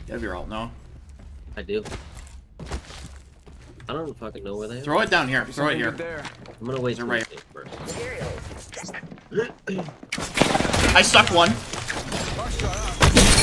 You have your ult, no? I do. I don't fucking know where they are. Throw it down here. Throw it here. I'm gonna wait They're till right. first. I stuck one.